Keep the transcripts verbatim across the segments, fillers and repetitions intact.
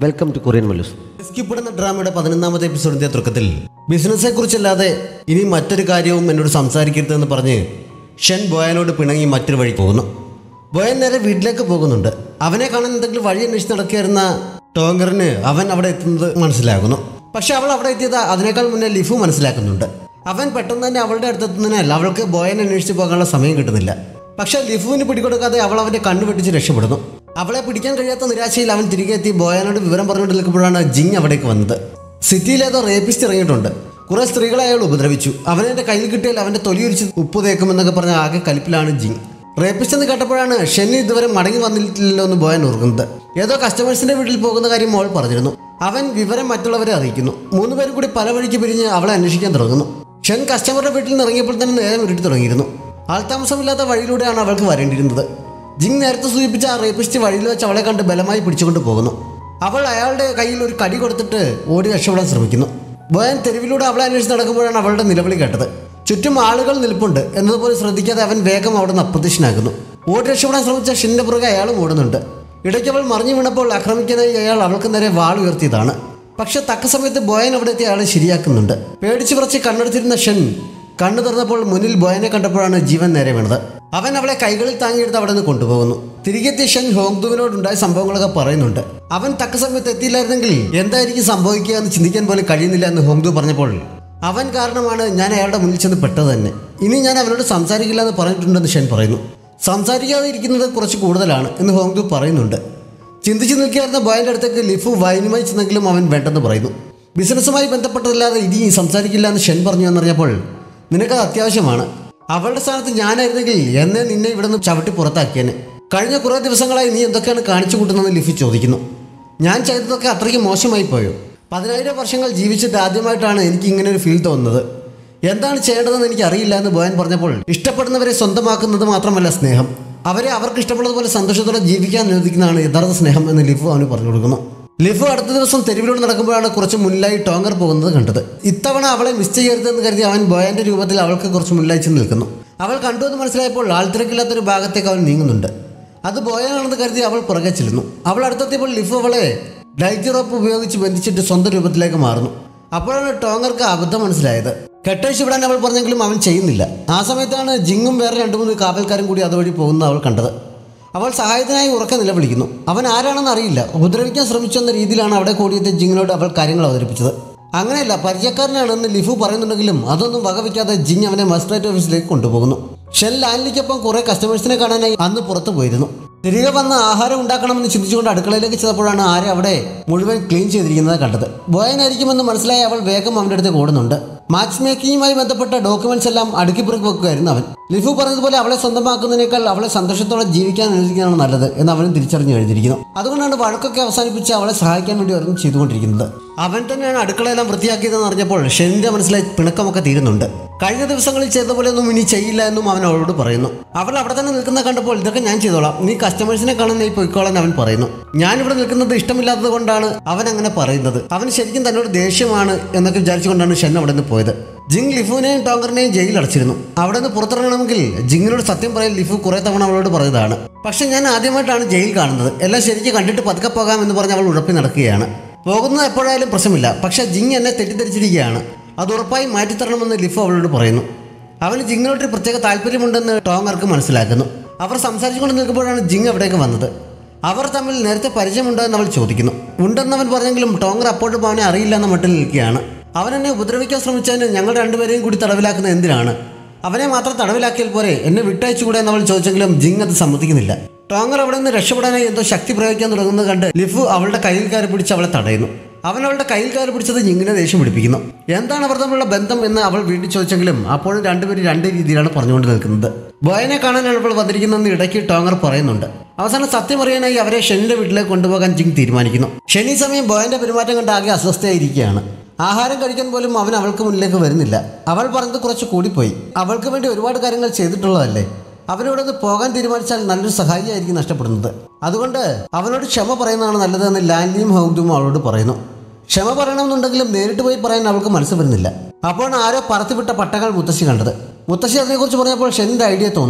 Welcome to Korean Mallus. സ്കിപ്പെടുന്ന ഡ്രാമയുടെ പതിനൊന്നാമത്തെ എപ്പിസോഡിന്റെ തുടക്കത്തിൽ ബിസിനസ്സെ കുറിച്ചല്ലാതെ ഇനി മറ്റൊരു കാര്യവും എന്നോട് സംസാരിക്കരുതെന്ന് പറഞ്ഞ് ഷൻ ബോയനോട് പിണങ്ങി മറ്റൊരു വഴി പോകുന്നു. ബോയൻ നേരെ വീട്ടിലേക്ക് പോകുന്നുണ്ട്. അവനെ കാണാൻ എന്തെങ്കിലും വഴി അന്വേഷിച്ച് നടക്കുകയായിരുന്ന ടോങ്കറിന് അവൻ അവിടെ എത്തുന്നത് മനസ്സിലാകുന്നു. പക്ഷെ അവൾ അവിടെ എത്തിയത് അതിനേക്കാൾ മുന്നേ ലിഫു മനസ്സിലാക്കുന്നുണ്ട്. അവൻ പെട്ടെന്ന് തന്നെ അവളുടെ അടുത്തെത്തുന്നതിനാൽ അവൾക്ക് ബോയനെ അന്വേഷിച്ച് പോകാനുള്ള സമയം കിട്ടുന്നില്ല. പക്ഷെ ലിഫുവിന് പിടികൊടുക്കാതെ അവൾ അവൻ്റെ കണ്ണു വെട്ടിച്ച് രക്ഷപ്പെടുന്നു. അവളെ പിടിക്കാൻ കഴിയാത്ത നിരാശയിൽ അവൻ തിരികെ എത്തി ബോയനോട് വിവരം പറഞ്ഞുകൊണ്ട് നിൽക്കുമ്പോഴാണ് ജിങ് അവിടേക്ക് വന്നത്. സിറ്റിയിലേതോ റേപ്പിസ്റ്റ് ഇറങ്ങിയിട്ടുണ്ട്. കുറെ സ്ത്രീകളെ അയാൾ ഉപദ്രവിച്ചു. അവനെ എൻ്റെ കയ്യിൽ കിട്ടിയാൽ അവൻ്റെ തൊലിയൊരിച്ച് ഉപ്പ് തേക്കുമെന്നൊക്കെ പറഞ്ഞ ആകെ കലിപ്പിലാണ് ജിങ്. റേപ്പിസ്റ്റ് എന്ന് കേട്ടപ്പോഴാണ് ഷെന്നി ഇതുവരെ മടങ്ങി വന്നിട്ടില്ലല്ലോ എന്ന് ബോയൻ ഓർക്കുന്നത്. ഏതോ കസ്റ്റമേഴ്സിന്റെ വീട്ടിൽ പോകുന്ന കാര്യം മോൾ പറഞ്ഞിരുന്നു. അവൻ വിവരം മറ്റുള്ളവരെ അറിയിക്കുന്നു. മൂന്നുപേരും കൂടി പല വഴിക്ക് പിരിഞ്ഞ് അവളെ അന്വേഷിക്കാൻ തുടങ്ങുന്നു. ഷൻ കസ്റ്റമറുടെ വീട്ടിൽ നിന്ന് ഇറങ്ങിയപ്പോൾ തന്നെ നേരം ഇരുട്ടി തുടങ്ങിയിരുന്നു. ആൾതാമസമില്ലാത്ത വഴിയിലൂടെയാണ് അവൾക്ക് വരേണ്ടിയിരുന്നത്. ജിങ് നേരത്തെ സൂചിപ്പിച്ച ആ റേപ്പിസ്റ്റ് വഴിയിൽ വെച്ച് അവളെ കണ്ട് ബലമായി പിടിച്ചുകൊണ്ട് പോകുന്നു. അവൾ അയാളുടെ കയ്യിൽ ഒരു കടി കൊടുത്തിട്ട് ഓടി രക്ഷപ്പെടാൻ ശ്രമിക്കുന്നു. ബോയൻ തെരുവിലൂടെ അവളെ അന്വേഷിച്ച് നടക്കുമ്പോഴാണ് അവളുടെ നിലവിളി കേട്ടത്. ചുറ്റും ആളുകൾ നിൽപ്പുണ്ട് എന്നതുപോലെ ശ്രദ്ധിക്കാതെ അവൻ വേഗം അവിടെ നിന്ന് അപ്രത്യക്ഷനാകുന്നു. ഓടി രക്ഷപ്പെടാൻ ശ്രമിച്ച ഷിന്റെ പുറകെ അയാളും ഓടുന്നുണ്ട്. ഇടയ്ക്ക് അവൾ മറിഞ്ഞു വീണപ്പോൾ ആക്രമിക്കാനായി അയാൾ അവൾക്ക് നേരെ വാൾ ഉയർത്തിയതാണ്. പക്ഷെ തക്ക സമയത്ത് ബോയൻ അവിടെ എത്തി അയാളെ ശരിയാക്കുന്നുണ്ട്. പേടിച്ച് പറച്ച് കണ്ണെടുത്തിരുന്ന ഷൻ കണ്ണു തുറന്നപ്പോൾ മുന്നിൽ ബോയനെ കണ്ടപ്പോഴാണ് ജീവൻ നേരെ വീണത്. അവൻ അവളെ കൈകളിൽ താങ്ങിയെടുത്ത് അവിടെ നിന്ന് കൊണ്ടുപോകുന്നു. തിരികെത്തി ഷൻ ഹോങ്ദുവിനോടുണ്ടായ സംഭവങ്ങളൊക്കെ പറയുന്നുണ്ട്. അവൻ തക്ക സമയത്ത് എത്തിയില്ലായിരുന്നെങ്കിൽ എന്തായിരിക്കും സംഭവിക്കുക എന്ന് ചിന്തിക്കാൻ പോലും കഴിയുന്നില്ല എന്ന് ഹോങ്ദു പറഞ്ഞപ്പോൾ അവൻ കാരണമാണ് ഞാൻ അയാളുടെ മുന്നിൽ ചെന്ന് പെട്ടത് തന്നെ. ഇനി ഞാൻ അവനോട് സംസാരിക്കില്ല എന്ന് പറഞ്ഞിട്ടുണ്ടെന്ന് ഷൻ പറയുന്നു. സംസാരിക്കാതെ ഇരിക്കുന്നത് കുറച്ച് കൂടുതലാണ് എന്ന് ഹോങ്ദു പറയുന്നുണ്ട്. ചിന്തിച്ചു നിൽക്കുകയായിരുന്ന ബോയൻ്റെ അടുത്തേക്ക് ലിഫു വൈനുമായി ചെന്നെങ്കിലും അവൻ വേണ്ടെന്ന് പറയുന്നു. ബിസിനസ്സുമായി ബന്ധപ്പെട്ടതല്ലാതെ ഇനി സംസാരിക്കില്ല എന്ന് ഷൻ പറഞ്ഞു എന്നറിഞ്ഞപ്പോൾ നിനക്കത് അത്യാവശ്യമാണ്. അവളുടെ സ്ഥാനത്ത് ഞാനായിരുന്നെങ്കിൽ എന്നെ നിന്നെ ഇവിടെ നിന്ന് ചവിട്ടി പുറത്താക്കിയേനെ. കഴിഞ്ഞ കുറേ ദിവസങ്ങളായി നീ എന്തൊക്കെയാണ് കാണിച്ചു കൂട്ടുന്നതെന്ന് ലിഫു ചോദിക്കുന്നു. ഞാൻ ചെയ്തതൊക്കെ അത്രയ്ക്ക് മോശമായി പോയോ? പതിനായിരം വർഷങ്ങൾ ജീവിച്ചിട്ട് ആദ്യമായിട്ടാണ് എനിക്ക് ഇങ്ങനെ ഒരു ഫീൽ തോന്നുന്നത്. എന്താണ് ചെയ്യേണ്ടതെന്ന് എനിക്ക് അറിയില്ല എന്ന് ബോയൻ പറഞ്ഞപ്പോൾ ഇഷ്ടപ്പെടുന്നവരെ സ്വന്തമാക്കുന്നത് മാത്രമല്ല സ്നേഹം, അവരെ അവർക്ക് ഇഷ്ടമുള്ളതുപോലെ സന്തോഷത്തോടെ ജീവിക്കാൻ അനുവദിക്കുന്നതാണ് യഥാർത്ഥ സ്നേഹം എന്ന് ലിഫു അവന് പറഞ്ഞു കൊടുക്കുന്നു. ലിഫു അടുത്ത ദിവസം തെരുവിലൂടെ നടക്കുമ്പോഴാണ് കുറച്ച് മുന്നിലായി ടോങ്കർ പോകുന്നത് കണ്ടത്. ഇത്തവണ അവളെ മിസ് ചെയ്യരുതെന്ന് കരുതി അവൻ ബോയന്റെ രൂപത്തിൽ അവൾക്ക് കുറച്ച് മുന്നിലായി ചെന്ന് നിൽക്കുന്നു. അവൾ കണ്ടു എന്ന് മനസ്സിലായപ്പോൾ ആൾത്തിരക്കില്ലാത്തൊരു ഭാഗത്തേക്ക് അവൻ നീങ്ങുന്നുണ്ട്. അത് ബോയനാണെന്ന് കരുതി അവൾ പുറകെ ചെല്ലുന്നു. അവൾ അടുത്തെത്തിയപ്പോൾ ലിഫു അവളെ ഡൈറ്റി റോപ്പ് ഉപയോഗിച്ച് ബന്ധിച്ചിട്ട് സ്വന്തം രൂപത്തിലേക്ക് മാറുന്നു. അപ്പോഴാണ് ടോങ്കർക്ക് അബദ്ധം മനസ്സിലായത്. കെട്ടഴിച്ച് വിടാൻ അവൾ പറഞ്ഞെങ്കിലും അവൻ ചെയ്യുന്നില്ല. ആ സമയത്താണ് ജിങ്ങും വേറെ രണ്ടു മൂന്ന് കാവൽക്കാരും കൂടി അതുവഴി പോകുന്ന അവൾ കണ്ടത്. അവൾ സഹായത്തിനായി ഉറക്കെ നിലവിളിക്കുന്നു. അവൻ ആരാണെന്ന് അറിയില്ല. ഉപദ്രവിക്കാൻ ശ്രമിച്ചു എന്ന രീതിയിലാണ് അവിടെ കൂടിയെത്തിയ ജിങ്ങിനോട് അവൾ കാര്യങ്ങൾ അവതരിപ്പിച്ചത്. അങ്ങനെയല്ല, പരിചയക്കാരനാണെന്ന് ലിഫു പറയുന്നുണ്ടെങ്കിലും അതൊന്നും വകവയ്ക്കാതെ ജിങ് അവനെ മജിസ്ട്രേറ്റ് ഓഫീസിലേക്ക് കൊണ്ടുപോകുന്നു. ഷെൽ ലാൻലിക്കൊപ്പം കുറെ കസ്റ്റമേഴ്സിനെ കാണാനായി അന്ന് പുറത്തു പോയിരുന്നു. തിരികെ വന്ന് ആഹാരം ഉണ്ടാക്കണമെന്ന് ചിന്തിച്ചുകൊണ്ട് അടുക്കളയിലേക്ക് ചെന്നപ്പോഴാണ് ആരെ അവിടെ മുഴുവൻ ക്ലീൻ ചെയ്തിരിക്കുന്നത് കണ്ടത്. ബോയനായിരിക്കുമെന്ന് മനസ്സിലായി അവൾ വേഗം അവൻ്റെ അടുത്ത് ഓടുന്നുണ്ട്. മാച്ച് മേക്കിങ്ങുമായി ബന്ധപ്പെട്ട ഡോക്യുമെന്റ്സ് എല്ലാം അടുക്കി പുറക്കി വെക്കുകയായിരുന്നു അവൻ. ലിഫു പറഞ്ഞതുപോലെ അവളെ സ്വന്തമാക്കുന്നതിനേക്കാൾ അവളെ സന്തോഷത്തോടെ ജീവിക്കാൻ അനുവദിക്കുന്നതാണ് നല്ലത് എന്ന് അവനും തിരിച്ചറിഞ്ഞു കഴിഞ്ഞിരിക്കുന്നു. അതുകൊണ്ടാണ് വഴക്കൊക്കെ അവസാനിപ്പിച്ച് അവളെ സഹായിക്കാൻ വേണ്ടി ഓരോന്നും ചെയ്തുകൊണ്ടിരിക്കുന്നത്. അവൻ തന്നെയാണ് അടുക്കളയെല്ലാം വൃത്തിയാക്കിയതെന്ന് അറിഞ്ഞപ്പോൾ ഷെന്നിന്റെ മനസ്സിലായി പിണക്കമൊക്കെ തീരുന്നുണ്ട്. കഴിഞ്ഞ ദിവസങ്ങളിൽ ചെയ്ത പോലെ ഒന്നും ഇനി ചെയ്യില്ല എന്നും അവൻ അവളോട് പറയുന്നു. അവൾ അവിടെ തന്നെ നിൽക്കുന്ന കണ്ടപ്പോൾ ഇതൊക്കെ ഞാൻ ചെയ്തോളാം, നീ കസ്റ്റമേഴ്സിനെ കാണാനായി പോയിക്കോളാൻ അവൻ പറയുന്നു. ഞാൻ ഇവിടെ നിൽക്കുന്നത് ഇഷ്ടമില്ലാത്തത് കൊണ്ടാണ് അവൻ അങ്ങനെ പറയുന്നത്. അവൻ ശരിക്കും തന്നോട് ദേഷ്യമാണ് എന്നൊക്കെ വിചാരിച്ചുകൊണ്ടാണ് ഷൻ അവിടെ നിന്ന് പോയത്. ജിങ് ലിഫുവിനെയും ടോങ്കറിനെയും ജയിലിൽ അടച്ചിരുന്നു. അവിടെ നിന്ന് പുറത്തിറങ്ങണമെങ്കിൽ ജിങ്ങിനോട് സത്യം പറയാൻ ലിഫു കുറെ തവണ അവളോട് പറഞ്ഞതാണ്. പക്ഷെ ഞാൻ ആദ്യമായിട്ടാണ് ജയിൽ കാണുന്നത്. എല്ലാം ശരിക്കും കണ്ടിട്ട് പതുക്കെ പോകാം എന്ന് പറഞ്ഞ് അവൾ ഉഴപ്പി നടക്കുകയാണ്. പോകുന്നത് എപ്പോഴായാലും പ്രശ്നമില്ല, പക്ഷെ ജിങ് എന്നെ തെറ്റിദ്ധരിച്ചിരിക്കുകയാണ്, അത് ഉറപ്പായി മാറ്റിത്തരണമെന്ന് ലിഫു അവളോട് പറയുന്നു. അവന് ജിങ്ങിനോട്ട് പ്രത്യേക താല്പര്യമുണ്ടെന്ന് ടോങ്കർക്ക് മനസ്സിലാക്കുന്നു. അവർ സംസാരിച്ചുകൊണ്ട് നിൽക്കുമ്പോഴാണ് ജിങ് അവിടേക്ക് വന്നത്. അവർ തമ്മിൽ നേരത്തെ പരിചയമുണ്ടോ എന്ന് അവൾ ചോദിക്കുന്നു. ഉണ്ടെന്നവൻ പറഞ്ഞെങ്കിലും ടോങ്കർ അപ്പോഴും അവനെ അറിയില്ല എന്ന മട്ടിൽ നിൽക്കുകയാണ്. അവൻ എന്നെ ഉപദ്രവിക്കാൻ ശ്രമിച്ചതിന് ഞങ്ങൾ രണ്ടുപേരെയും കൂടി തടവിലാക്കുന്നത് എന്തിനാണ്? അവനെ മാത്രം തടവിലാക്കിയാൽ പോരെ, എന്നെ വിട്ടയച്ചുകൂടെ എന്നവൾ ചോദിച്ചെങ്കിലും ജിങ് അത് സമ്മതിക്കുന്നില്ല. ടോങ്കർ അവിടെ നിന്ന് രക്ഷപ്പെടാനായി എന്തോ ശക്തി പ്രയോഗിക്കാൻ തുടങ്ങുന്നത് കണ്ട് ലിഫു അവളുടെ കയ്യിൽ കയറി പിടിച്ച് അവളെ തടയുന്നു. അവൻ അവളുടെ കയ്യിൽ കയറി പിടിച്ചത് ജിങ്ങിനെ ദേഷ്യം പിടിപ്പിക്കുന്നു. എന്താണ് അവർ തമ്മിലുള്ള ബന്ധം എന്ന് അവൾ വീണ്ടും ചോദിച്ചെങ്കിലും അപ്പോഴും രണ്ടുപേരും രണ്ട് രീതിയിലാണ് പറഞ്ഞുകൊണ്ട് നിൽക്കുന്നത്. ബോയനെ കാണാനാണ് അവൾ വന്നിരിക്കുന്നതെന്ന് ഇടയ്ക്ക് ടോങ്കർ പറയുന്നുണ്ട്. അവസാനം സത്യം അറിയാനായി അവരെ ഷെന്നിന്റെ വീട്ടിലേക്ക് കൊണ്ടുപോകാൻ ജിങ് തീരുമാനിക്കുന്നു. ഷെനി സമയം ബോയന്റെ പെരുമാറ്റം കണ്ട് ആകെ അസ്വസ്ഥയായിരിക്കുകയാണ്. ആഹാരം കഴിക്കാൻ പോലും അവൻ അവൾക്ക് മുന്നിലേക്ക് വരുന്നില്ല. അവൾ പറഞ്ഞത് കുറച്ച് കൂടിപ്പോയി. അവൾക്ക് വേണ്ടി ഒരുപാട് കാര്യങ്ങൾ ചെയ്തിട്ടുള്ളതല്ലേ. അവനോട് പോകാൻ തീരുമാനിച്ചാൽ നല്ലൊരു സഹായിയായിരിക്കും നഷ്ടപ്പെടുന്നത്. അതുകൊണ്ട് അവനോട് ക്ഷമ പറയുന്നതാണ് നല്ലതെന്ന് ലാൻലിയും ഹോങ്ദുവും അവളോട് പറയുന്നു. ക്ഷമ പറയണമെന്നുണ്ടെങ്കിലും നേരിട്ട് പോയി പറയാൻ അവൾക്ക് മനസ്സ് വരുന്നില്ല. അപ്പോൾ ആരോ പറത്തിവിട്ട പട്ടകൾ മുത്തശ്ശി കണ്ടത്. മുത്തശ്ശി അതിനെക്കുറിച്ച് പറഞ്ഞപ്പോൾ ഷെന്നിന്റെ ഐഡിയ തോന്നുന്നു.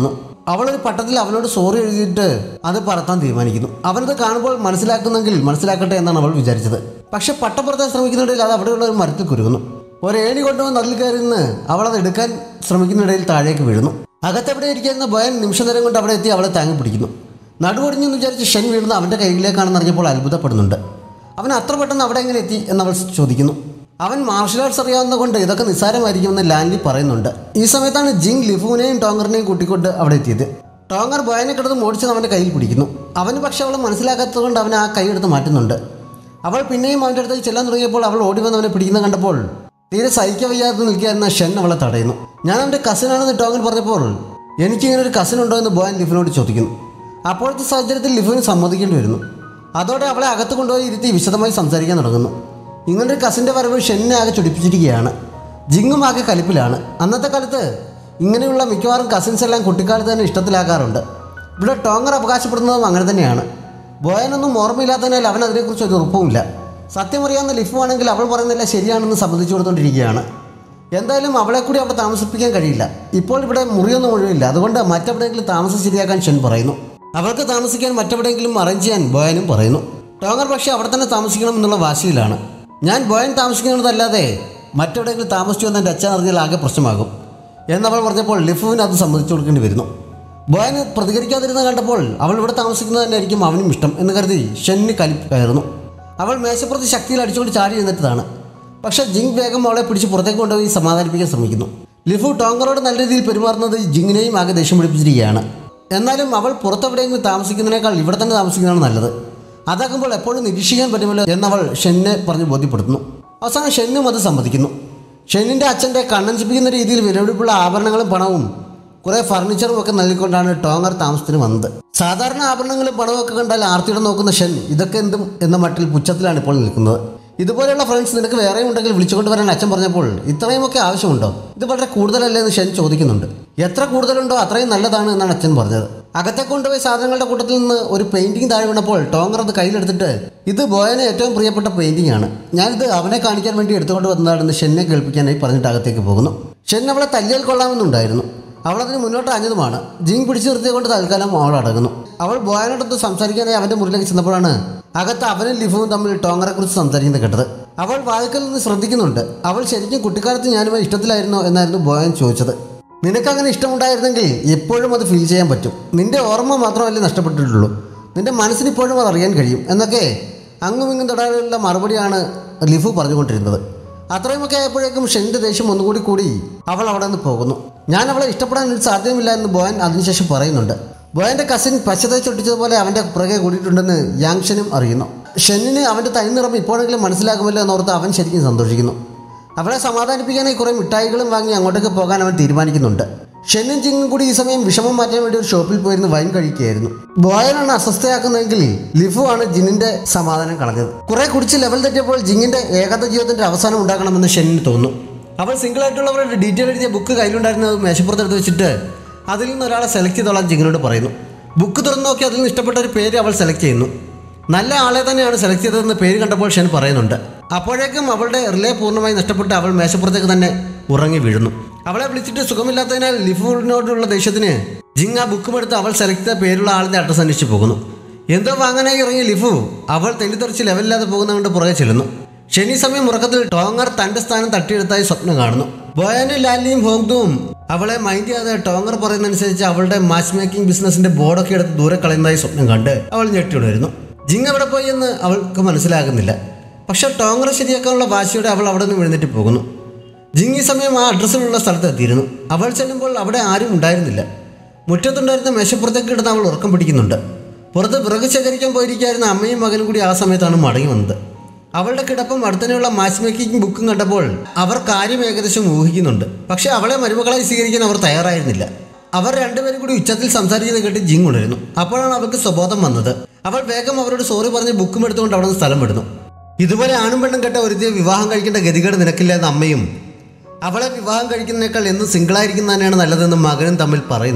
അവളൊരു പട്ടത്തിൽ അവനോട് സോറി എഴുതിയിട്ട് അത് പറത്താൻ തീരുമാനിക്കുന്നു. അവനത് കാണുമ്പോൾ മനസ്സിലാക്കുന്നെങ്കിൽ മനസ്സിലാക്കട്ടെ എന്നാണ് അവൾ വിചാരിച്ചത്. പക്ഷെ പട്ടപ്പുറത്താൻ ശ്രമിക്കുന്നിടയിൽ അത് അവിടെയുള്ള ഒരു മരത്തിൽ കുരുങ്ങുന്നു. ഒരു ഏണി കൊണ്ടുവന്ന് അതിൽ കയറി നിന്ന് അവൾ അത് എടുക്കാൻ ശ്രമിക്കുന്നിടയിൽ താഴേക്ക് വീഴുന്നു. അകത്തെവിടെ ഇരിക്കുന്ന ബോയൻ നിമിഷനേരം കൊണ്ട് അവിടെ എത്തി അവളെ താങ്ങി പിടിക്കുന്നു. നടുവൊടിഞ്ഞെന്ന് വിചാരിച്ച് ഷൻ വീഴുന്ന അവൻ്റെ കയ്യിലേക്കാണെന്ന് അറിഞ്ഞപ്പോൾ അത്ഭുതപ്പെടുന്നുണ്ട്. അവൻ അത്ര പെട്ടെന്ന് അവിടെ എങ്ങനെ എത്തി എന്നവൾ ചോദിക്കുന്നു. അവൻ മാർഷൽ ആർട്സ് അറിയാവുന്ന കൊണ്ട് ഇതൊക്കെ നിസ്സാരമായിരിക്കുമെന്ന് ലാൻലി പറയുന്നുണ്ട്. ഈ സമയത്താണ് ജിങ് ലിഫുവിനെയും ടോങ്ങറിനെയും കൂട്ടിക്കൊണ്ട് അവിടെ എത്തിയത്. ടോങ്ങർ ബോയനെ കിടന്ന് മോടിച്ചത് അവൻ്റെ കയ്യിൽ പിടിക്കുന്നു. അവന് പക്ഷെ അവൾ മനസ്സിലാക്കാത്തത് കൊണ്ട് അവൻ ആ കൈ എടുത്ത് മാറ്റുന്നുണ്ട്. അവൾ പിന്നെയും അവൻ്റെ അടുത്തേക്ക് ചെല്ലാൻ തുടങ്ങിയപ്പോൾ അവൾ ഓടി വന്ന് അവനെ പിടിക്കുന്ന കണ്ടപ്പോൾ തീരെ സഹിക്കാൻ വയ്യാതെ നിൽക്കുകയായിരുന്ന ഷൻ അവളെ തടയുന്നു. ഞാൻ അവൻ്റെ കസിനാണെന്ന് ടോങ്ങർ പറഞ്ഞപ്പോൾ എനിക്കിങ്ങനെ ഒരു കസിൻ ഉണ്ടോ എന്ന് ബോയൻ ലിഫിനോട് ചോദിക്കുന്നു. അപ്പോഴത്തെ സാഹചര്യത്തിൽ ലിഫിന് സമ്മതിക്കേണ്ടി വരുന്നു. അതോടെ അവളെ അകത്ത് കൊണ്ടുപോയി ഇരുത്തി വിശദമായി സംസാരിക്കാൻ തുടങ്ങുന്നു. ഇങ്ങനൊരു കസിൻ്റെ വരവ് ഷെന്നിനെ ആകെ ചൊടിപ്പിച്ചിരിക്കുകയാണ്. ജിങ്ങും ആകെ കലിപ്പിലാണ്. അന്നത്തെ കാലത്ത് ഇങ്ങനെയുള്ള മിക്കവാറും കസിൻസ് എല്ലാം കുട്ടിക്കാലത്ത് തന്നെ ഇഷ്ടത്തിലാക്കാറുണ്ട്. ഇവിടെ ടോങ്ങർ അവകാശപ്പെടുന്നതും അങ്ങനെ തന്നെയാണ്. ബോയനൊന്നും ഓർമ്മയില്ലാത്തതിനാൽ അവൻ അതിനെക്കുറിച്ച് ഒരു ഉറപ്പുമില്ല. സത്യമറിയാവുന്ന ലിഫു ആണെങ്കിൽ അവൾ പറയുന്നില്ല ശരിയാണെന്ന് സമ്മതിച്ചു കൊടുത്തുകൊണ്ടിരിക്കുകയാണ്. എന്തായാലും അവളെ കൂടി അവിടെ താമസിപ്പിക്കാൻ കഴിയില്ല. ഇപ്പോൾ ഇവിടെ മുറിയൊന്നും ഒഴിവില്ല. അതുകൊണ്ട് മറ്റെവിടെയെങ്കിലും താമസം ശരിയാക്കാൻ ഷൻ പറയുന്നു. അവൾക്ക് താമസിക്കാൻ മറ്റെവിടെയെങ്കിലും അറേഞ്ച് ചെയ്യാൻ ബോയനും പറയുന്നു. ടോങ്ങർ പക്ഷേ അവിടെ തന്നെ താമസിക്കണം എന്നുള്ള വാശിയിലാണ്. ഞാൻ ബോയൻ താമസിക്കുന്നതല്ലാതെ മറ്റെവിടെയെങ്കിലും താമസിച്ചു എന്ന് എൻ്റെ അച്ഛൻ അറിഞ്ഞാൽ ആകെ പ്രശ്നമാകും എന്നവൾ പറഞ്ഞപ്പോൾ ലിഫുവിന് അത് സമ്മതിച്ചു കൊടുക്കേണ്ടി വരുന്നു. ബോയന് പ്രതികരിക്കാതിരുന്ന കണ്ടപ്പോൾ അവൾ ഇവിടെ താമസിക്കുന്നത് തന്നെയായിരിക്കും അവനും ഇഷ്ടം എന്ന് കരുതി ഷെന്നിന് കലിപ്പ് കയറുന്നു. അവൾ മേശപ്പുറത്ത് ശക്തിയിൽ അടിച്ചുകൊണ്ട് ചാടി എഴുന്നേറ്റതാണ്. പക്ഷേ ജിങ് വേഗം അവളെ പിടിച്ച് പുറത്തേക്ക് കൊണ്ടുപോയി സമാധാനിപ്പിക്കാൻ ശ്രമിക്കുന്നു. ലിഫു ടോങ്ങറോട് നല്ല രീതിയിൽ പെരുമാറുന്നത് ജിങ്ങിനെയും ആകെ ദേഷ്യം പിടിപ്പിച്ചിരിക്കുകയാണ്. എന്നാലും അവൾ പുറത്തെവിടെയെങ്കിലും താമസിക്കുന്നതിനേക്കാൾ ഇവിടെ തന്നെ താമസിക്കുന്നതാണ് നല്ലത്. അതാകുമ്പോൾ എപ്പോഴും നിരീക്ഷിക്കാൻ പറ്റുമല്ലോ എന്നവൾ ഷെന്നിനെ പറഞ്ഞ് ബോധ്യപ്പെടുത്തുന്നു. അവസാനം ഷെന്നും അത് സമ്മതിക്കുന്നു. ഷെന്നിൻ്റെ അച്ഛൻ്റെ കണ്ണഞ്ചിപ്പിക്കുന്ന രീതിയിൽ വിലപിടിപ്പുള്ള ആഭരണങ്ങളും പണവും കുറേ ഫർണിച്ചറും ഒക്കെ നൽകിക്കൊണ്ടാണ് ടോങ്ങർ താമസത്തിന് വന്നത്. സാധാരണ ആഭരണങ്ങളും പണവും ഒക്കെ കണ്ടാൽ ആർത്തിയുടെ നോക്കുന്ന ഷൻ ഇതൊക്കെ എന്തും എന്ന മട്ടിൽ പുച്ഛത്തിലാണ് ഇപ്പോൾ നിൽക്കുന്നത്. ഇതുപോലെയുള്ള ഫ്രണ്ട്സ് നിനക്ക് വേറെയും ഉണ്ടെങ്കിൽ വിളിച്ചുകൊണ്ട് വരാൻ അച്ഛൻ പറഞ്ഞപ്പോൾ ഇത്രയുമൊക്കെ ആവശ്യമുണ്ടോ? ഇത് വളരെ കൂടുതലല്ലേ എന്ന് ഷൻ ചോദിക്കുന്നുണ്ട്. എത്ര കൂടുതലുണ്ടോ അത്രയും നല്ലതാണ് എന്നാണ് അച്ഛൻ പറഞ്ഞത്. അകത്തെ കൊണ്ടുപോയി സാധനങ്ങളുടെ കൂട്ടത്തിൽ നിന്ന് ഒരു പെയിന്റിംഗ് താഴെ വീണപ്പോൾ ടോങ്ങർ അത് കയ്യിലെടുത്തിട്ട് ഇത് ബോയന് ഏറ്റവും പ്രിയപ്പെട്ട പെയിന്റിംഗ് ആണ്, ഞാനിത് അവനെ കാണിക്കാൻ വേണ്ടി എടുത്തുകൊണ്ട് വന്നതാണെന്ന് ഷെന്നെ കേൾപ്പിക്കാനായി പറഞ്ഞിട്ട് അകത്തേക്ക് പോകുന്നു. ഷെൻ അവളെ തല്ലിയാൽ കൊള്ളാമെന്നുണ്ടായിരുന്നു. അവളതിന് മുന്നോട്ട് അഞ്ഞതുമാണ്. ജിങ് പിടിച്ചു നിർത്തിയതുകൊണ്ട് തൽക്കാലം അവൾ അടങ്ങുന്നു. അവൾ ബോയനോടൊത്ത് സംസാരിക്കാനായി അവൻ്റെ മുറിയിലേക്ക് ചെന്നപ്പോഴാണ് അകത്ത് അവനും ലിഫുവും തമ്മിൽ ടോങ്ങറെ കുറിച്ച് സംസാരിക്കുന്നത് കേട്ടത്. അവൾ വാതിക്കൽ നിന്ന് ശ്രദ്ധിക്കുന്നുണ്ട്. അവൾ ശരിക്കും കുട്ടിക്കാലത്ത് ഞാനുമായി ഇഷ്ടത്തിലായിരുന്നോ എന്നായിരുന്നു ബോയൻ ചോദിച്ചത്. നിനക്കങ്ങനെ ഇഷ്ടമുണ്ടായിരുന്നെങ്കിൽ എപ്പോഴും അത് ഫീൽ ചെയ്യാൻ പറ്റും. നിന്റെ ഓർമ്മ മാത്രമല്ലേ നഷ്ടപ്പെട്ടിട്ടുള്ളൂ, നിന്റെ മനസ്സിന് ഇപ്പോഴും അത് അറിയാൻ കഴിയും എന്നൊക്കെ അങ്ങും ഇങ്ങും തൊടാനുള്ള മറുപടിയാണ് ലിഫു പറഞ്ഞുകൊണ്ടിരുന്നത്. അത്രയുമൊക്കെ ആയപ്പോഴേക്കും ഷെൻ്റെ ദേഷ്യം ഒന്നുകൂടി കൂടി അവൾ അവിടെ നിന്ന് പോകുന്നു. ഞാൻ അവളെ ഇഷ്ടപ്പെടാൻ ഒരു സാധ്യതയില്ല എന്ന് ബോയൻ അതിനുശേഷം പറയുന്നുണ്ട്. ബോയൻ്റെ കസിൻ പശ്ചാത്തല ചൊട്ടിച്ചതുപോലെ അവൻ്റെ പുറകെ കൂടിയിട്ടുണ്ടെന്ന് യാങ്ഷനും അറിയുന്നു. ഷെന്നിന് അവൻ്റെ തനിനിറം ഇപ്പോഴെങ്കിലും മനസ്സിലാക്കുമല്ലോ എന്നോർത്ത് അവൻ ശരിക്കും സന്തോഷിക്കുന്നു. അവളെ സമാധാനിപ്പിക്കാനായി കുറേ മിഠായികളും വാങ്ങി അങ്ങോട്ടേക്ക് പോകാൻ അവൻ തീരുമാനിക്കുന്നുണ്ട്. ഷെന്നും ജിങ്ങും കൂടി ഈ സമയം വിഷമം മാറ്റാൻ വേണ്ടി ഒരു ഷോപ്പിൽ പോയിരുന്ന് വൈൻ കഴിക്കുകയായിരുന്നു. ബോയനാണ് അസ്വസ്ഥയാക്കുന്നതെങ്കിൽ ലിഫു ആണ് ജിന്നിന്റെ സമാധാനം കളഞ്ഞത്. കുറെ കുടിച്ച് ലെവൽ തെറ്റിയപ്പോൾ ജിങ്ങിന്റെ ഏകാന്ത ജീവിതത്തിന്റെ അവസാനം ഉണ്ടാക്കണമെന്ന് ഷെന്നിന് തോന്നുന്നു. അവൾ സിംഗിൾ ആയിട്ടുള്ളവരുടെ ഡീറ്റെയിൽ എഴുതിയ ബുക്ക് കയ്യിലുണ്ടായിരുന്നത് മേശപ്പുറത്തെടുത്ത് വെച്ചിട്ട് അതിൽ നിന്ന് ഒരാളെ സെലക്ട് ചെയ്തോളാൻ ജിങ്ങിനോട് പറയുന്നു. ബുക്ക് തുറന്നു നോക്കി അതിൽ നിന്ന് ഇഷ്ടപ്പെട്ട ഒരു പേര് അവൾ സെലക്ട് ചെയ്യുന്നു. നല്ല ആളെ തന്നെയാണ് സെലക്ട് ചെയ്തതെന്ന് പേര് കണ്ടപ്പോൾ ഷെൻ പറയുന്നുണ്ട്. അപ്പോഴേക്കും അവളുടെ റിലേ പൂർണ്ണമായി നഷ്ടപ്പെട്ട് അവൾ മേശപ്പുറത്തേക്ക് തന്നെ ഉറങ്ങി വീഴുന്നു. അവളെ വിളിച്ചിട്ട് സുഖമില്ലാത്തതിനാൽ ലിഫുവിനോടുള്ള ദേഷ്യത്തിന് ജിങ് ആ ബുക്കും എടുത്ത് അവൾ സെലക്ട് ചെയ്ത പേരുള്ള ആളിൻ്റെ അഡ്രസ് അന്വേഷിച്ച് പോകുന്നു. എന്തോ വാങ്ങാനായി ഇറങ്ങിയ ലിഫു അവൾ തെന്നിത്തെറിച്ച് ലെവലില്ലാതെ പോകുന്നതുകൊണ്ട് പുറകെ ചെല്ലുന്നു. ശനി സമയം ഉറക്കത്തിൽ ടോങ്ങർ തൻ്റെ സ്ഥാനം തട്ടിയെടുത്തായി സ്വപ്നം കാണുന്നു. ബോയാനും ലാലിയും ഹോങ്തുവും അവളെ മൈൻഡ് ചെയ്യാതെ ടോങ്ങർ പറയുന്നതനുസരിച്ച് അവളുടെ മാച്ച് മേക്കിംഗ് ബിസിനസിന്റെ ബോർഡൊക്കെ എടുത്ത് ദൂരെ കളയുന്നതായി സ്വപ്നം കണ്ട് അവൾ ഞെട്ടിയുണ്ടായിരുന്നു. ജിങ് എവിടെ പോയി എന്ന് അവൾക്ക് മനസ്സിലാകുന്നില്ല. പക്ഷെ ടോങ്ങറെ ശരിയാക്കാനുള്ള വാശിയോടെ അവൾ അവിടെ നിന്ന് എഴുന്നേറ്റ് പോകുന്നു. ജിങ് ഈ സമയം ആ അഡ്രസ്സിലുള്ള സ്ഥലത്ത് എത്തിയിരുന്നു. അവൾ ചെല്ലുമ്പോൾ അവിടെ ആരും ഉണ്ടായിരുന്നില്ല. മുറ്റത്തുണ്ടായിരുന്ന മേശപ്പുറത്തേക്ക് കിടന്ന് അവൾ ഉറക്കം പിടിക്കുന്നുണ്ട്. പുറത്ത് വിറക് ശേഖരിക്കാൻ പോയിരിക്കായിരുന്ന അമ്മയും മകനും കൂടി ആ സമയത്താണ് മടങ്ങി വന്നത്. അവളുടെ കിടപ്പം അടുത്തന്നെയുള്ള മാച്ച് മേക്കിംഗ് ബുക്കും കണ്ടപ്പോൾ അവർ കാര്യം ഏകദേശം ഊഹിക്കുന്നുണ്ട്. പക്ഷെ അവളെ മരുമകളായി സ്വീകരിക്കാൻ അവർ തയ്യാറായിരുന്നില്ല. അവർ രണ്ടുപേരും കൂടി ഉച്ചത്തിൽ സംസാരിക്കുന്നത് കേട്ട് ജിങ് ഉണരുന്നു. അപ്പോഴാണ് അവൾക്ക് സ്വബോധം വന്നത്. അവൾ വേഗം അവരോട് സോറി പറഞ്ഞ് ബുക്കും എടുത്തുകൊണ്ട് അവിടെ നിന്ന് സ്ഥലം വിടുന്നു. ഇതുപോലെ ആണും പെണ്ണും കേട്ട ഒരുത്തിയെ വിവാഹം കഴിക്കേണ്ട ഗതികേട് നിനക്കില്ല എന്ന അമ്മയും അവളെ വിവാഹം കഴിക്കുന്നതിനേക്കാൾ എന്നും സിംഗിളായിരിക്കുന്നതന്നെയാണ് നല്ലതെന്നും മകനും തമ്മിൽ പറയുന്നുണ്ട്.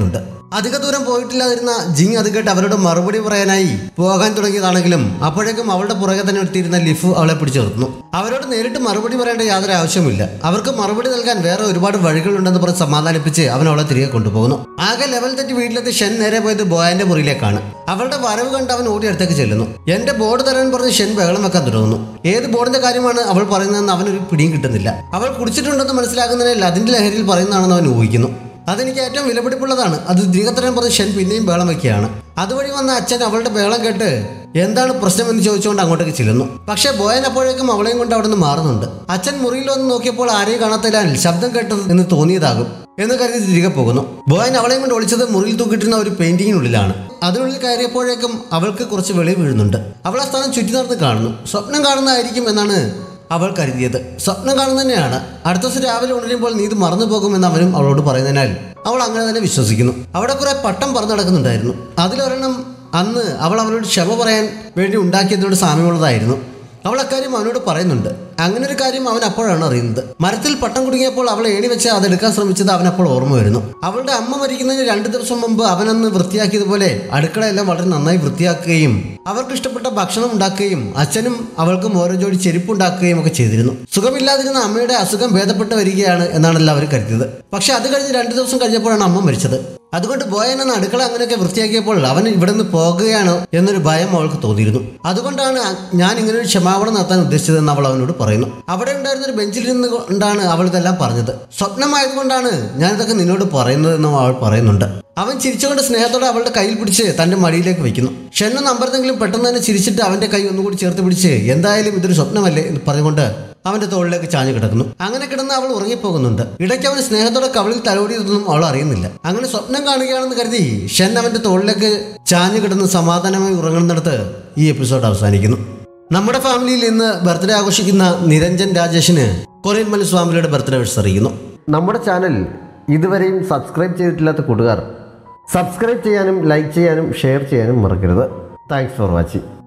അധിക ദൂരം പോയിട്ടില്ലാതിരുന്ന ജിങ് അത് കേട്ട് അവരോട് മറുപടി പറയാനായി പോകാൻ തുടങ്ങിയതാണെങ്കിലും അപ്പോഴേക്കും അവളുടെ പുറകെ തന്നെ എടുത്തിരുന്ന ലിഫു അവളെ പിടിച്ചു നിർത്തുന്നു. അവരോട് നേരിട്ട് മറുപടി പറയേണ്ട യാതൊരു ആവശ്യമില്ല, അവർക്ക് മറുപടി നൽകാൻ വേറെ ഒരുപാട് വഴികളുണ്ടെന്ന് പറഞ്ഞ് സമാധാനിപ്പിച്ച് അവൻ അവളെ തിരികെ കൊണ്ടുപോകുന്നു. ആകെ ലെവൽ തെറ്റി വീട്ടിലെത്തി ഷെൻ നേരെ പോയത് ബോയന്റെ മുറിയിലേക്കാണ്. അവളുടെ വരവ് കണ്ട് അവൻ ഓടി അടുത്തേക്ക് ചെല്ലുന്നു. എന്റെ ബോർഡ് തരാൻ പറഞ്ഞ് ഷെൻ ബഹളം വെക്കാൻ തുടങ്ങുന്നു. ഏത് ബോർഡിന്റെ കാര്യമാണ് അവൾ പറയുന്നതെന്ന് അവനൊരു പിടിയും കിട്ടുന്നില്ല. അവൾ കുടിച്ചിട്ടുണ്ടെന്ന് മനസ്സിലാക്കുന്നതിനാൽ അതിന്റെ ലഹരിയിൽ പറയുന്നതാണെന്ന് അവൻ ഊഹിക്കുന്നു. അതെനിക്ക് ഏറ്റവും വിലപിടിപ്പുള്ളതാണ്, അത് തിരികെ തരാൻ പറഞ്ഞ് ഷെൻ പിന്നെയും ബഹളം വയ്ക്കുകയാണ്. അതുവഴി വന്ന അച്ഛൻ അവളുടെ ബഹളം കേട്ട് എന്താണ് പ്രശ്നമെന്ന് ചോദിച്ചുകൊണ്ട് അങ്ങോട്ടേക്ക് ചെല്ലുന്നു. പക്ഷേ ബോയൻ അപ്പോഴേക്കും അവളെയും കൊണ്ട് അവിടെ നിന്ന് മാറുന്നുണ്ട്. അച്ഛൻ മുറിയിൽ വന്ന് നോക്കിയപ്പോൾ ആരെയും കാണാത്തതിനാൽ ശബ്ദം കേട്ടത് എന്ന് തോന്നിയതാകും എന്ന് കരുതി തിരികെ പോകുന്നു. ബോയൻ അവളെയും കൊണ്ട് ഒളിച്ചത് മുറിയിൽ തൂക്കിട്ടിരുന്ന ഒരു പെയിന്റിങ്ങിനുള്ളിലാണ്. അതിനുള്ളിൽ കയറിയപ്പോഴേക്കും അവൾക്ക് കുറച്ച് വെളി വീഴുന്നുണ്ട്. അവൾ ആ സ്ഥാനം ചുറ്റി നടന്ന് കാണുന്നു. സ്വപ്നം കാണുന്നതായിരിക്കും എന്നാണ് അവൾ കരുതിയത്. സ്വപ്നം കാണുന്ന തന്നെയാണ്. അടുത്ത ദിവസം രാവിലെ ഉണരുമ്പോൾ നീ ഇത് മറന്നു പോകുമെന്ന് അവനും അവളോട് പറയുന്നതിനാൽ അവൾ അങ്ങനെ തന്നെ വിശ്വസിക്കുന്നു. അവിടെ കുറെ പട്ടം പറന്നു നടക്കുന്നുണ്ടായിരുന്നു. അതിലൊരെണ്ണം അന്ന് അവൾ അവനോട് ക്ഷമ പറയാൻ വേണ്ടി ഉണ്ടാക്കിയതിനോട് സാമ്യമുള്ളതായിരുന്നു. അവൾ അക്കാര്യം അവനോട് പറയുന്നുണ്ട്. അങ്ങനെ ഒരു കാര്യം അവൻ അപ്പോഴാണ് അറിയുന്നത്. മരത്തിൽ പട്ടം കുടുങ്ങിയപ്പോൾ അവൾ ഏണി വെച്ച് അതെടുക്കാൻ ശ്രമിച്ചത് അവൻ അപ്പോൾ ഓർമ്മ വരുന്നു. അവളുടെ അമ്മ മരിക്കുന്നതിന് രണ്ടു ദിവസം മുമ്പ് അവനന്ന് വൃത്തിയാക്കിയതുപോലെ അടുക്കളയെല്ലാം വളരെ നന്നായി വൃത്തിയാക്കുകയും അവർക്ക് ഇഷ്ടപ്പെട്ട ഭക്ഷണം ഉണ്ടാക്കുകയും അച്ഛനും അവൾക്കും ഓരോ ജോഡി ചെരുപ്പ് ഉണ്ടാക്കുകയും ഒക്കെ ചെയ്തിരുന്നു. സുഖമില്ലാതിരുന്ന അമ്മയുടെ അസുഖം ഭേദപ്പെട്ട് വരികയാണ് എന്നാണ് എല്ലാവരും കരുതിയത്. പക്ഷെ അത് കഴിഞ്ഞ് രണ്ടു ദിവസം കഴിഞ്ഞപ്പോഴാണ് അമ്മ മരിച്ചത്. അതുകൊണ്ട് ബോയൻ എന്ന അടുക്കള അങ്ങനെയൊക്കെ വൃത്തിയാക്കിയപ്പോൾ അവൻ ഇവിടെ നിന്ന് പോകുകയാണോ എന്നൊരു ഭയം അവൾക്ക് തോന്നിയിരുന്നു. അതുകൊണ്ടാണ് ഞാൻ ഇങ്ങനൊരു ക്ഷമാപണം നടത്താൻ ഉദ്ദേശിച്ചതെന്ന് അവൾ അവനോട് പറയുന്നു. അവിടെ ഉണ്ടായിരുന്ന ഒരു ബെഞ്ചിൽ നിന്ന് കൊണ്ടാണ് അവൾ ഇതെല്ലാം പറഞ്ഞത്. സ്വപ്നമായതുകൊണ്ടാണ് ഞാനിതൊക്കെ നിന്നോട് പറയുന്നതെന്നും അവൾ പറയുന്നുണ്ട്. അവൻ ചിരിച്ചുകൊണ്ട് സ്നേഹത്തോടെ അവളുടെ കയ്യിൽ പിടിച്ച് തന്റെ മടിയിലേക്ക് വയ്ക്കുന്നു. ഷെന്നും നമ്പറത്തെങ്കിലും പെട്ടെന്ന് തന്നെ ചിരിച്ചിട്ട് അവന്റെ കൈ ഒന്നുകൂടി ചേർത്ത് പിടിച്ച് എന്തായാലും ഇതൊരു സ്വപ്നമല്ലേ എന്ന് പറഞ്ഞുകൊണ്ട് അവന്റെ തോളിലേക്ക് ചാഞ്ഞു കിടക്കുന്നു. അങ്ങനെ കിടന്ന് അവൾ ഉറങ്ങിപ്പോകുന്നുണ്ട്. ഇടയ്ക്ക് അവൻ സ്നേഹത്തോടെ കവളിൽ തലോടിയതൊന്നും അവൾ അറിയുന്നില്ല. അങ്ങനെ സ്വപ്നം കാണുകയാണെന്ന് കരുതി ഷെൻ അവന്റെ തോളിലേക്ക് ചാഞ്ഞു കിടന്ന് സമാധാനമായി ഉറങ്ങുന്നിടത്ത് ഈ എപ്പിസോഡ് അവസാനിക്കുന്നു. നമ്മുടെ ഫാമിലിയിൽ ഇന്ന് ബർത്ത്ഡേ ആഘോഷിക്കുന്ന നിരഞ്ജൻ രാജേഷിന് കൊറിയൻ മനുസ്വാമിയുടെ ബർത്ത്ഡേ വിഷസ് അറിയിക്കുന്നു. നമ്മുടെ ചാനൽ ഇതുവരെയും സബ്സ്ക്രൈബ് ചെയ്തിട്ടില്ലാത്ത കൂട്ടുകാർ സബ്സ്ക്രൈബ് ചെയ്യാനും ലൈക്ക് ചെയ്യാനും ഷെയർ ചെയ്യാനും മറക്കരുത്. Thanks for watching.